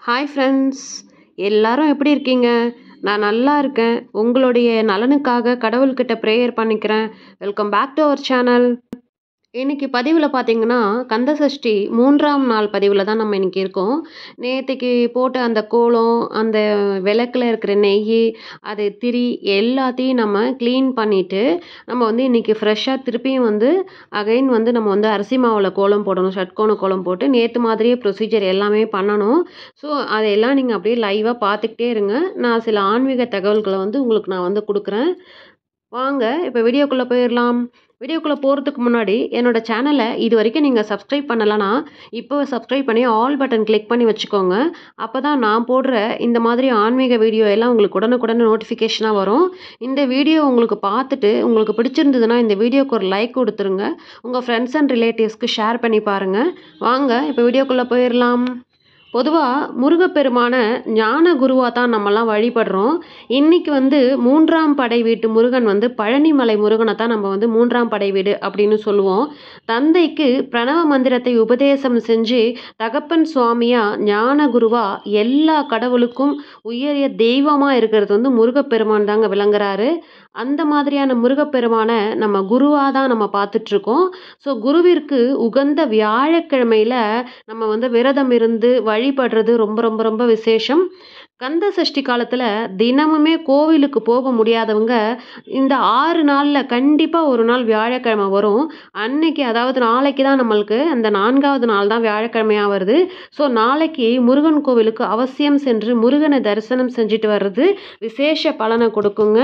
Hi friends, எல்லாரும் எப்படி இருக்கீங்க? நான் நல்லா இருக்கேன். உங்களுடைய நலனுக்காக கடவுள்கிட்ட ப்ரேயர் பண்ணிக்கிறேன். Welcome back to our channel. இன்னைக்கு பதிவில் பார்த்தீங்கன்னா கந்த சஷ்டி 3ஆம் நாள் பதிவில் தான் நம்ம இன்னைக்கு இருக்கோம். நேற்றுக்கு போட்ட அந்த கோலம், அந்த விளக்கில் இருக்கிற நெய், அது திரி எல்லாத்தையும் நம்ம க்ளீன் பண்ணிவிட்டு நம்ம வந்து இன்றைக்கி ஃப்ரெஷ்ஷாக திருப்பியும் வந்து அகைன் வந்து நம்ம வந்து அரிசி மாவில் கோலம் போடணும். ஷட்கோண கோலம் போட்டு நேற்று மாதிரியே ப்ரொசீஜர் எல்லாமே பண்ணணும். ஸோ அதையெல்லாம் நீங்கள் அப்படியே லைவாக பார்த்துக்கிட்டே இருங்க. நான் சில ஆன்மீக தகவல்களை வந்து உங்களுக்கு நான் வந்து கொடுக்குறேன். வாங்க இப்போ வீடியோக்குள்ளே போயிடலாம். வீடியோக்குள்ளே போகிறதுக்கு முன்னாடி என்னோட சேனலை இது வரைக்கும் நீங்கள் சப்ஸ்கிரைப் பண்ணலைன்னா இப்போ சப்ஸ்கிரைப் பண்ணி ஆல் பட்டன் கிளிக் பண்ணி வச்சுக்கோங்க. அப்போ தான் நான் போடுற இந்த மாதிரி ஆன்மீக வீடியோ எல்லாம் உங்களுக்கு உடனுக்குடனே நோட்டிஃபிகேஷனாக வரும். இந்த வீடியோ உங்களுக்கு பார்த்துட்டு உங்களுக்கு பிடிச்சிருந்ததுன்னா இந்த வீடியோக்கு ஒரு லைக் கொடுத்துருங்க. உங்கள் ஃப்ரெண்ட்ஸ் அண்ட் ரிலேட்டிவ்ஸ்க்கு ஷேர் பண்ணி பாருங்கள். வாங்க இப்போ வீடியோக்குள்ளே போயிடலாம். பொதுவாக முருகப்பெருமான ஞான குருவாக தான் நம்மலாம் வழிபடுறோம். இன்றைக்கி வந்து 3ஆம் படை வீட்டு முருகன் வந்து பழனிமலை முருகனை தான் நம்ம வந்து 3ஆம் படை வீடு அப்படின்னு சொல்லுவோம். தந்தைக்கு பிரணவ மந்திரத்தை உபதேசம் செஞ்சு தகப்பன் சுவாமியாக ஞான குருவாக எல்லா கடவுளுக்கும் உயரிய தெய்வமாக இருக்கிறது வந்து முருகப்பெருமான் தாங்க விளங்குறாரு. அந்த மாதிரியான முருகப்பெருமானை நம்ம குருவாக தான் நம்ம பார்த்துட்ருக்கோம். ஸோ குருவிற்கு உகந்த வியாழக்கிழமையில் நம்ம வந்து விரதம் இருந்து வழிபடுறது ரொம்ப ரொம்ப ரொம்ப விசேஷம். கந்த சஷ்டி காலத்தில் தினமுமே கோவிலுக்கு போக முடியாதவங்க இந்த 6 நாளில் கண்டிப்பாக ஒரு நாள் வியாழக்கிழமை வரும். அன்னைக்கு, அதாவது நாளைக்கு தான் நம்மளுக்கு அந்த 4ஆவது நாள் தான் வியாழக்கிழமையாக வருது. ஸோ நாளைக்கு முருகன் கோவிலுக்கு அவசியம் சென்று முருகனை தரிசனம் செஞ்சுட்டு வர்றது விசேஷ பலனை கொடுக்குங்க.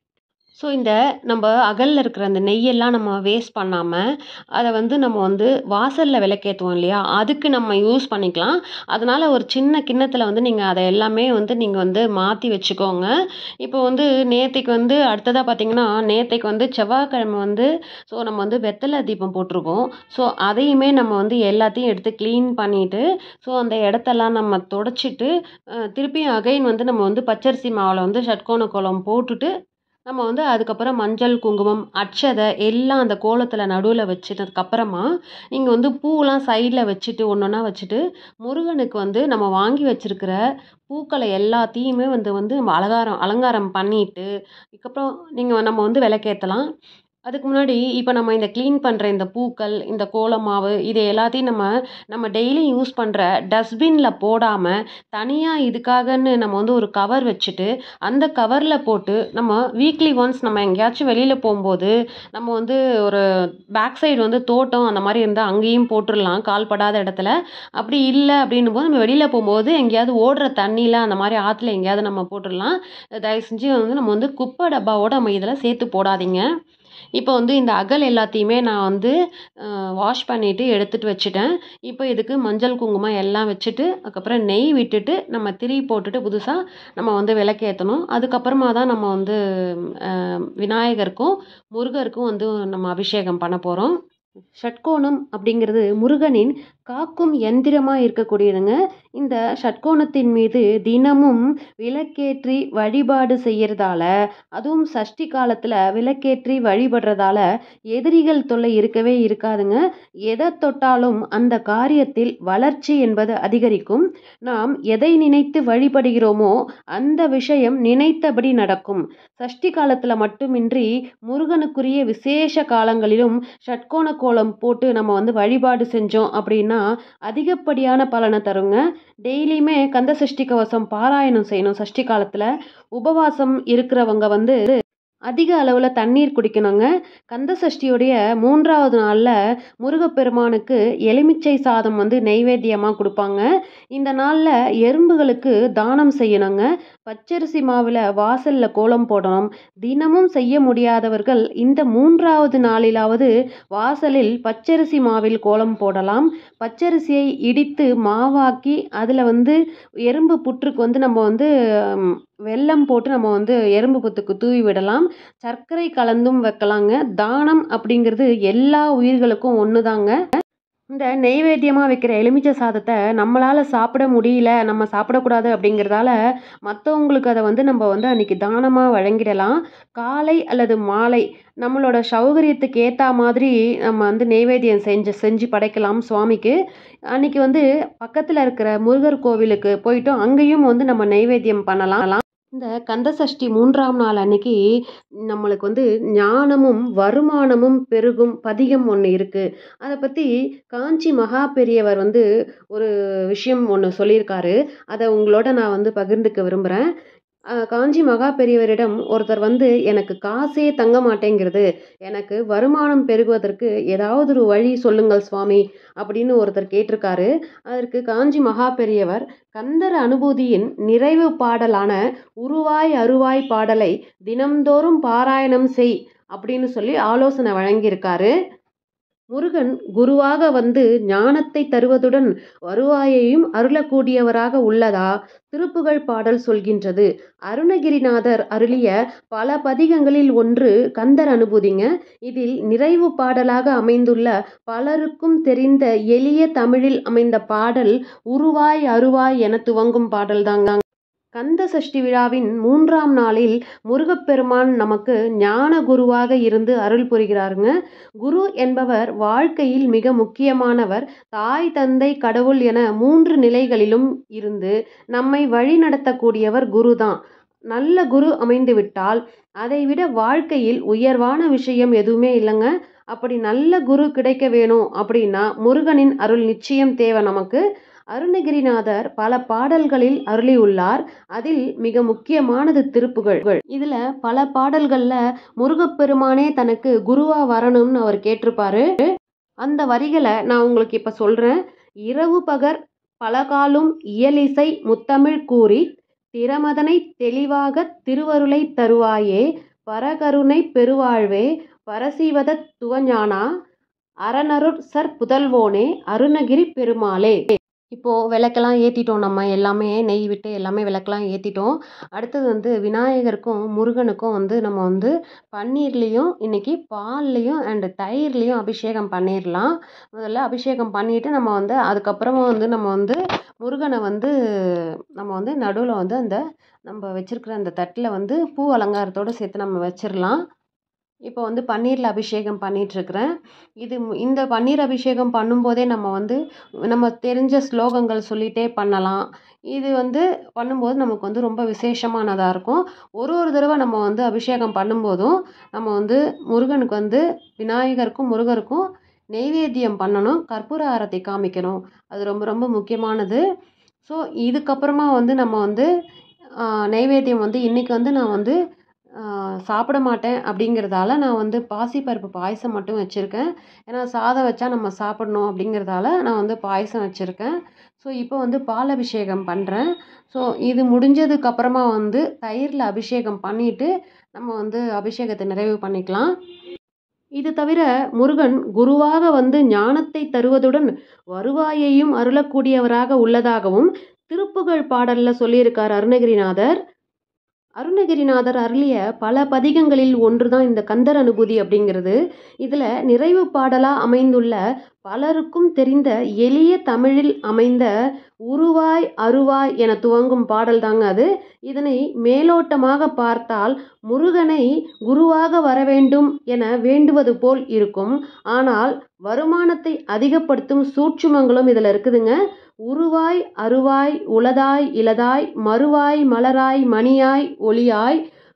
ஸோ இந்த நம்ம அகலில் இருக்கிற அந்த நெய்யெல்லாம் நம்ம வேஸ்ட் பண்ணாமல் அதை வந்து நம்ம வந்து வாசலில் விளக்கேற்றுவோம் இல்லையா, அதுக்கு நம்ம யூஸ் பண்ணிக்கலாம். அதனால் ஒரு சின்ன கிண்ணத்தில் வந்து நீங்கள் அதை எல்லாமே வந்து நீங்கள் வந்து மாற்றி வச்சுக்கோங்க. இப்போ வந்து நேற்றைக்கு வந்து அடுத்ததாக பார்த்திங்கன்னா நேற்றைக்கு வந்து செவ்வாய்க்கிழமை வந்து ஸோ நம்ம வந்து வெத்தலை தீபம் போட்டிருக்கோம். ஸோ அதையுமே நம்ம வந்து எல்லாத்தையும் எடுத்து க்ளீன் பண்ணிவிட்டு ஸோ அந்த இடத்தெல்லாம் நம்ம தொடச்சிட்டு திருப்பியும் அகைன் வந்து நம்ம வந்து பச்சரிசி மாவில் வந்து ஷட்கோண கோலம் போட்டுட்டு நம்ம வந்து அதுக்கப்புறம் மஞ்சள், குங்குமம், அட்சதை எல்லாம் அந்த கோலத்தில் நடுவில் வச்சுட்டதுக்கப்புறமா நீங்கள் வந்து பூவெலாம் சைடில் வச்சுட்டு ஒன்றா வச்சுட்டு முருகனுக்கு வந்து நம்ம வாங்கி வச்சுருக்கிற பூக்களை எல்லாத்தையுமே வந்து வந்து அலங்காரம் பண்ணிவிட்டு அதுக்கப்புறம் நம்ம வந்து விளக்கேற்றலாம். அதுக்கு முன்னாடி இப்போ நம்ம இந்த க்ளீன் பண்ணுற இந்த பூக்கள், இந்த கோலமாவு, இது எல்லாத்தையும் நம்ம டெய்லி யூஸ் பண்ணுற டஸ்ட்பினில் போடாமல் தனியாக இதுக்காகன்னு நம்ம வந்து ஒரு கவர் வச்சுட்டு அந்த கவரில் போட்டு நம்ம வீக்லி ஒன்ஸ் நம்ம எங்கேயாச்சும் வெளியில் போகும்போது நம்ம வந்து ஒரு பேக் சைடு வந்து தோட்டம் அந்த மாதிரி இருந்தால் அங்கேயும் போட்டுடலாம் கால்படாத இடத்துல. அப்படி இல்லை அப்படின்னும் போது நம்ம வெளியில் போகும்போது எங்கேயாவது ஓடுற தண்ணியில் அந்த மாதிரி ஆற்றுல எங்கேயாவது நம்ம போட்டுடலாம். தயவு செஞ்சு வந்து நம்ம வந்து குப்பை டப்பாவோடு நம்ம இதில் சேர்த்து போடாதீங்க. இப்போ வந்து இந்த அகல் எல்லாத்தையுமே நான் வந்து வாஷ் பண்ணிவிட்டு எடுத்துகிட்டு வச்சுட்டேன். இப்போ இதுக்கு மஞ்சள், குங்குமம் எல்லாம் வச்சுட்டு அதுக்கப்புறம் நெய் விட்டுட்டு நம்ம திரி போட்டுட்டு புதுசாக நம்ம வந்து விளக்கேற்றணும். அதுக்கப்புறமா தான் நம்ம வந்து விநாயகருக்கும் முருகருக்கும் வந்து நம்ம அபிஷேகம் பண்ண போகிறோம். ஷட்கோணம் அப்படிங்கிறது முருகனின் காக்கும் எந்திரமாக இருக்கக்கூடியதுங்க. இந்த ஷட்கோணத்தின் மீது தினமும் விளக்கேற்றி வழிபாடு செய்கிறதால, அதுவும் சஷ்டி காலத்தில் விளக்கேற்றி வழிபடுறதால எதிரிகள் தொல்லை இருக்கவே இருக்காதுங்க. எதை தொட்டாலும் அந்த காரியத்தில் வளர்ச்சி என்பது அதிகரிக்கும். நாம் எதை நினைத்து வழிபடுகிறோமோ அந்த விஷயம் நினைத்தபடி நடக்கும். சஷ்டி காலத்தில் மட்டுமின்றி முருகனுக்குரிய விசேஷ காலங்களிலும் ஷட்கோண கோலம் போட்டு நம்ம வந்து வழிபாடு செஞ்சோம் அப்படின்னா அதிகப்படியான பலனை தருங்க. டெய்லியுமே கந்த சஷ்டி கவசம் பாராயணம் செய்யணும். சஷ்டி காலத்தில் உபவாசம் இருக்கிறவங்க வந்து அதிக அளவில் தண்ணீர் குடிக்கணுங்க. கந்த சஷ்டியோடைய 3ஆவது நாளில் முருகப்பெருமானுக்கு எலுமிச்சை சாதம் வந்து நெய்வேத்தியமாக கொடுப்பாங்க. இந்த நாளில் எறும்புகளுக்கு தானம் செய்யணுங்க. பச்சரிசி மாவில் வாசலில் கோலம் போடணும். தினமும் செய்ய முடியாதவர்கள் இந்த 3ஆவது நாளிலாவது வாசலில் பச்சரிசி மாவில் கோலம் போடலாம். பச்சரிசியை இடித்து மாவாக்கி அதில் வந்து எறும்பு புற்றுக்கு வந்து நம்ம வந்து வெல்லம் போட்டு நம்ம வந்து எறும்பு புத்துக்கு தூவி விடலாம். சர்க்கரை கலந்தும் வைக்கலாங்க. தானம் அப்படிங்கிறது எல்லா உயிர்களுக்கும் ஒன்று தாங்க. இந்த நெய்வேத்தியமாக வைக்கிற எலுமிச்சை சாதத்தை நம்மளால் சாப்பிட முடியல, நம்ம சாப்பிடக்கூடாது அப்படிங்கிறதால மற்றவங்களுக்கு அதை நம்ம அன்றைக்கி தானமாக வழங்கிடலாம். காலை அல்லது மாலை நம்மளோட சௌகரியத்துக்கு ஏற்ற மாதிரி நம்ம நெய்வேத்தியம் செஞ்சு படைக்கலாம் சுவாமிக்கு. அன்றைக்கி பக்கத்தில் இருக்கிற முருகர் கோவிலுக்கு போயிட்டோம், அங்கேயும் நம்ம நெய்வேத்தியம் பண்ணலாம். இந்த கந்த சஷ்டி 3ஆம் நாள் அன்னைக்கு நம்மளுக்கு ஞானமும் வருமானமும் பெருகும் பதிகம் ஒன்று இருக்குது. அதை பற்றி காஞ்சி மகா பெரியவர் ஒரு விஷயம் ஒன்று சொல்லியிருக்காரு. அதை உங்களோட நான் பகிர்ந்துக்க விரும்புகிறேன். காஞ்சி மகா பெரியவரிடம் ஒருத்தர் எனக்கு காசே தங்க மாட்டேங்கிறது, எனக்கு வருமானம் பெருகுவதற்கு ஏதாவது ஒரு வழி சொல்லுங்கள் சுவாமி அப்படின்னு ஒருத்தர் கேட்டிருக்காரு. அதற்கு காஞ்சி மகா பெரியவர் கந்தர் அனுபூதியின் நிறைவு பாடலான உருவாய் அருவாய் பாடலை தினம்தோறும் பாராயணம் செய் அப்படின்னு சொல்லி ஆலோசனை வழங்கியிருக்காரு. முருகன் குருவாக ஞானத்தை தருவதுடன் வருவாயையும் அருளக்கூடியவராக உள்ளதா திருப்புகழ் பாடல் சொல்கின்றது. அருணகிரிநாதர் அருளிய பல பதிகங்களில் ஒன்று கந்தர் அனுபூதிங்க. இதில் நிறைவு பாடலாக அமைந்துள்ள பலருக்கும் தெரிந்த எளிய தமிழில் அமைந்த பாடல் உருவாய் அருவாய் என துவங்கும் பாடல் தாங்க. கந்த சஷ்டி விழாவின் 3ஆம் நாளில் முருகப்பெருமான் நமக்கு ஞான குருவாக இருந்து அருள் புரிகிறாருங்க. குரு என்பவர் வாழ்க்கையில் மிக முக்கியமானவர். தாய் தந்தை கடவுள் என 3 நிலைகளிலும் இருந்து நம்மை வழி நடத்தக்கூடியவர் குரு தான். நல்ல குரு அமைந்து விட்டால் அதைவிட வாழ்க்கையில் உயர்வான விஷயம் எதுவுமே இல்லைங்க. அப்படி நல்ல குரு கிடைக்க வேணும் அப்படின்னா முருகனின் அருள் நிச்சயம் தேவை நமக்கு. அருணகிரிநாதர் பல பாடல்களில் அருளியுள்ளார். அதில் மிக முக்கியமானது திருப்புகழ். இதுல பல பாடல்கள்ல முருகப்பெருமானே தனக்கு குருவா வரணும்னு அவர் கேட்டிருப்பாரு. அந்த வரிகளை நான் உங்களுக்கு இப்ப சொல்றேன். இரவு பகர் பலகாலும் இயலிசை முத்தமிழ் கூறி திறமதனை தெளிவாக திருவருளை தருவாயே பரகருணை பெருவாழ்வே பரசிவத துவஞானா அரணருட் சர் புதல்வோனே அருணகிரி பெருமாளே. இப்போது விளக்கெல்லாம் ஏற்றிட்டோம், நம்ம எல்லாமே நெய் விட்டு எல்லாமே விளக்கெல்லாம் ஏற்றிட்டோம். அடுத்தது விநாயகருக்கும் முருகனுக்கும் நம்ம பன்னீர்லேயும் இன்றைக்கி பால்லையும் அண்டு தயிர்லேயும் அபிஷேகம் பண்ணிடலாம். முதல்ல அபிஷேகம் பண்ணிவிட்டு நம்ம அதுக்கப்புறமா நம்ம முருகனை நம்ம நடுவில் அந்த நம்ம வச்சுருக்கிற அந்த தட்டில் பூ அலங்காரத்தோடு சேர்த்து நம்ம வச்சிடலாம். இப்போ பன்னீரில் அபிஷேகம் பண்ணிகிட்ருக்கிறேன். இந்த பன்னீர் அபிஷேகம் பண்ணும்போதே நம்ம தெரிஞ்ச ஸ்லோகங்கள் சொல்லிகிட்டே பண்ணலாம். இது பண்ணும்போது நமக்கு ரொம்ப விசேஷமானதாக இருக்கும். ஒரு தடவை நம்ம அபிஷேகம் பண்ணும்போதும் நம்ம முருகனுக்கு விநாயகருக்கும் முருகருக்கும் நெய்வேத்தியம் பண்ணணும், கற்பூர ஆரத்தி காமிக்கணும். அது ரொம்ப ரொம்ப முக்கியமானது. ஸோ இதுக்கப்புறமா நம்ம நெய்வேத்தியம் இன்றைக்கி நான் சாப்பிட மாட்டேன் அப்படிங்கிறதால நான் பாசிப்பருப்பு பாயசம் மட்டும் வச்சுருக்கேன். ஏன்னா சாதம் வச்சா நம்ம சாப்பிடணும் அப்படிங்கிறதால நான் பாயசம் வச்சுருக்கேன். ஸோ இப்போ பால் அபிஷேகம் பண்ணுறேன். ஸோ இது முடிஞ்சதுக்கப்புறமா தயிரில் அபிஷேகம் பண்ணிவிட்டு நம்ம அபிஷேகத்தை நிறைவு பண்ணிக்கலாம். இது தவிர முருகன் குருவாக ஞானத்தை தருவதுடன் வருவாயையும் அருளக்கூடியவராக உள்ளதாகவும் திருப்புகழ் பாடலில் சொல்லியிருக்கார் அருணகிரிநாதர். அருணகிரிநாதர் அருளிய பல பதிகங்களில் ஒன்று தான் இந்த கந்தர் அனுபூதி அப்படிங்கிறது. இதில் நிறைவு பாடலாக அமைந்துள்ள பலருக்கும் தெரிந்த எளிய தமிழில் அமைந்த உருவாய் அருவாய் என துவங்கும் பாடல் தாங்க அது. இதனை மேலோட்டமாக பார்த்தால் முருகனை குருவாக வர வேண்டும் என வேண்டுவது போல் இருக்கும். ஆனால் வருமானத்தை அதிகப்படுத்தும் சூட்சுமங்களும் இதில் இருக்குதுங்க. உருவாய் அருவாய் உளதாய் இலதாய் மறுவாய் மலராய் மணியாய் ஒளியாய்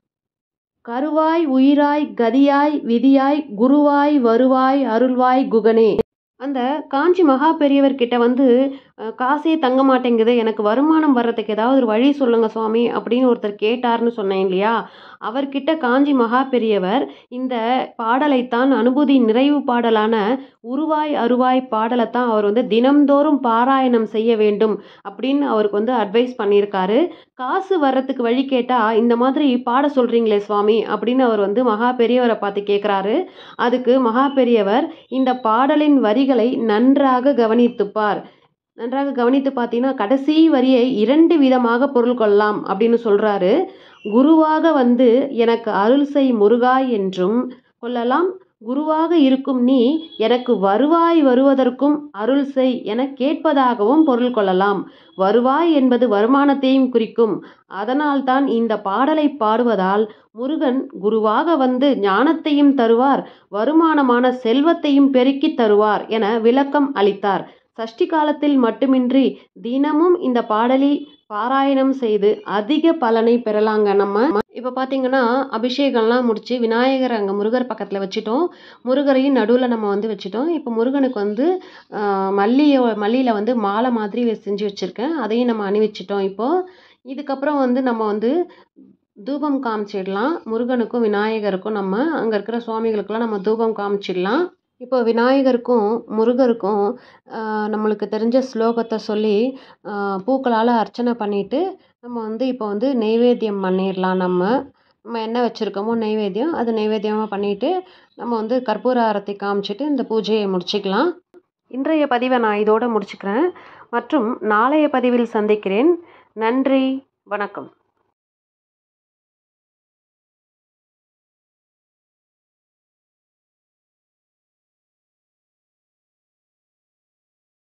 கருவாய் உயிராய் கதியாய் விதியாய் குருவாய் வருவாய் அருள்வாய் குகனே. அந்த காஞ்சி மகா பெரியவர்கிட்ட காசே தங்க மாட்டேங்குது, எனக்கு வருமானம் வர்றதுக்கு ஏதாவது ஒரு வழி சொல்லுங்கள் சுவாமி அப்படின்னு ஒருத்தர் கேட்டார்னு சொன்னேன் இல்லையா. அவர்கிட்ட காஞ்சி மகா பெரியவர் இந்த பாடலைத்தான் அனுபூதி நிறைவு பாடலான உருவாய் அருவாய் பாடலைத்தான் அவர் தினம்தோறும் பாராயணம் செய்ய வேண்டும் அப்படின்னு அவருக்கு அட்வைஸ் பண்ணியிருக்காரு. காசு வர்றதுக்கு வழி கேட்டால் இந்த மாதிரி பாட சொல்கிறீங்களே சுவாமி அப்படின்னு அவர் மகா பெரியவரை பார்த்து கேட்குறாரு. அதுக்கு மகா பெரியவர் இந்த பாடலின் வரிகளை நன்றாக கவனித்துப்பார். நன்றாக கவனித்து பார்த்தீங்கன்னா கடைசி வரியை 2 விதமாக பொருள் கொள்ளலாம் அப்படின்னு சொல்கிறாரு. குருவாக எனக்கு அருள் செய் முருகா என்றும் கொள்ளலாம், குருவாக இருக்கும் நீ எனக்கு வருவாய் வருவதற்கும் அருள் செய் என கேட்பதாகவும் பொருள் கொள்ளலாம். வருவாய் என்பது வருமானத்தையும் குறிக்கும். அதனால்தான் இந்த பாடலை பாடுவதால் முருகன் குருவாக வந்து ஞானத்தையும் தருவார், வருமானமான செல்வத்தையும் பெருக்கித் தருவார் என விளக்கம் அளித்தார். சஷ்டி காலத்தில் மட்டுமின்றி தினமும் இந்த பாடலை பாராயணம் செய்து அதிக பலனை பெறலாங்க. நம்ம இப்போ பார்த்தீங்கன்னா அபிஷேகம்லாம் முடிச்சு விநாயகர் அங்கே முருகர் பக்கத்தில் வச்சுட்டோம். முருகரையும் நடுவில் நம்ம வந்து வச்சுட்டோம். இப்போ முருகனுக்கு வந்து மல்லியில் வந்து மாலை மாதிரி செஞ்சு வச்சுருக்கேன். அதையும் நம்ம அணிவிச்சிட்டோம். இப்போது இதுக்கப்புறம் வந்து நம்ம வந்து தூபம் காமிச்சிடலாம். முருகனுக்கும் விநாயகருக்கும் நம்ம அங்கே இருக்கிற சுவாமிகளுக்கெல்லாம் நம்ம தூபம் காமிச்சிடலாம். இப்போ விநாயகருக்கும் முருகருக்கும் நம்மளுக்கு தெரிஞ்ச ஸ்லோகத்தை சொல்லி பூக்களால் அர்ச்சனை பண்ணிவிட்டு நம்ம வந்து இப்போ வந்து நெய்வேத்தியம் பண்ணிடலாம். நம்ம என்ன வச்சுருக்கோமோ நெய்வேத்தியம் அது நெய்வேத்தியமாக பண்ணிவிட்டு நம்ம வந்து கற்பூர ஆரத்தி காமிச்சிட்டு இந்த பூஜையை முடிச்சுக்கலாம். இன்றைய பதிவை நான் இதோடு முடிச்சுக்கிறேன் மற்றும் நாளைய பதிவில் சந்திக்கிறேன். நன்றி, வணக்கம்.